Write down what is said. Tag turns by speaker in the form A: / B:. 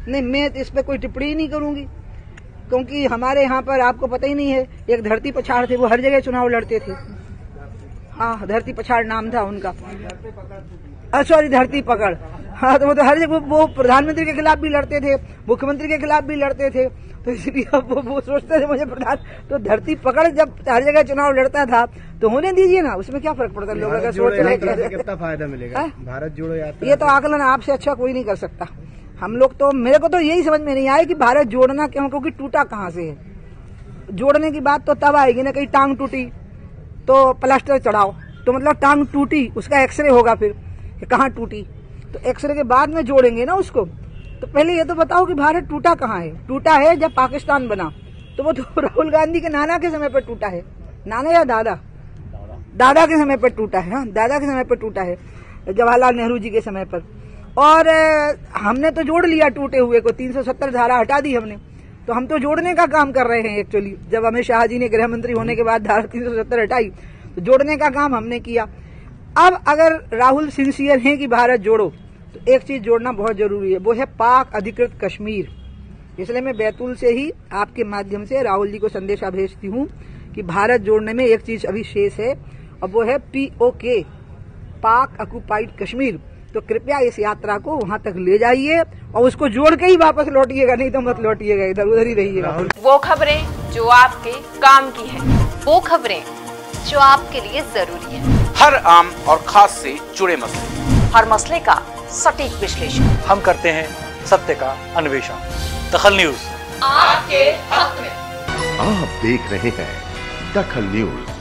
A: नहीं, मैं इस पे कोई टिप्पणी ही नहीं करूंगी, क्योंकि हमारे यहाँ पर आपको पता ही नहीं है, एक धरती पछाड़ थे, वो हर जगह चुनाव लड़ते थे। हाँ, धरती पछाड़ नाम था उनका, सॉरी धरती पकड़। हाँ, तो वो तो हर जगह वो प्रधानमंत्री के खिलाफ भी लड़ते थे, मुख्यमंत्री के खिलाफ भी लड़ते थे, तो इसलिए वो सोचते थे मुझे प्रधान, तो धरती पकड़ जब हर जगह चुनाव लड़ता था तो होने दीजिए ना, उसमें क्या फर्क पड़ता है। लोगों का सोच
B: कितना फायदा मिलेगा भारत जोड़ो यात्रा,
A: ये तो आकलन आपसे अच्छा कोई नहीं कर सकता। हम लोग तो, मेरे को तो यही समझ में नहीं आया कि भारत जोड़ना क्यों, क्योंकि टूटा कहाँ से है। जोड़ने की बात तो तब आएगी ना, कहीं टांग टूटी तो प्लास्टर चढ़ाओ, तो मतलब टांग टूटी, उसका एक्सरे होगा फिर कहाँ टूटी, तो एक्सरे के बाद में जोड़ेंगे ना उसको। तो पहले ये तो बताओ कि भारत टूटा कहाँ है। टूटा है जब पाकिस्तान बना, तो वो तो राहुल गांधी के नाना के समय पर टूटा है, नाना या दादा, दादा के समय पर टूटा है। हाँ, दादा के समय पर टूटा है, जवाहरलाल नेहरू जी के समय पर। और हमने तो जोड़ लिया टूटे हुए को, 370 धारा हटा दी हमने, तो हम तो जोड़ने का काम कर रहे हैं एक्चुअली। जब अमित शाह जी ने गृह मंत्री होने के बाद धारा 370 हटाई, तो जोड़ने का काम हमने किया। अब अगर राहुल सिंसियर हैं कि भारत जोड़ो, तो एक चीज जोड़ना बहुत जरूरी है, वो है पाक अधिकृत कश्मीर। इसलिए मैं बैतूल से ही आपके माध्यम से राहुल जी को संदेशा भेजती हूँ कि भारत जोड़ने में एक चीज अभी शेष है, और वो है POK, पाक ऑक्युपाइड कश्मीर। तो कृपया इस यात्रा को वहां तक ले जाइए और उसको जोड़ के ही वापस लौटिएगा, नहीं तो मत लौटिएगा, इधर उधर ही रहिएगा।
C: वो खबरें जो आपके काम की है, वो खबरें जो आपके लिए जरूरी है,
D: हर आम और खास से जुड़े मसले,
C: हर मसले का सटीक विश्लेषण
E: हम करते हैं, सत्य का अन्वेषण। दखल न्यूज
C: आपके हक में।
F: आप देख रहे हैं दखल न्यूज।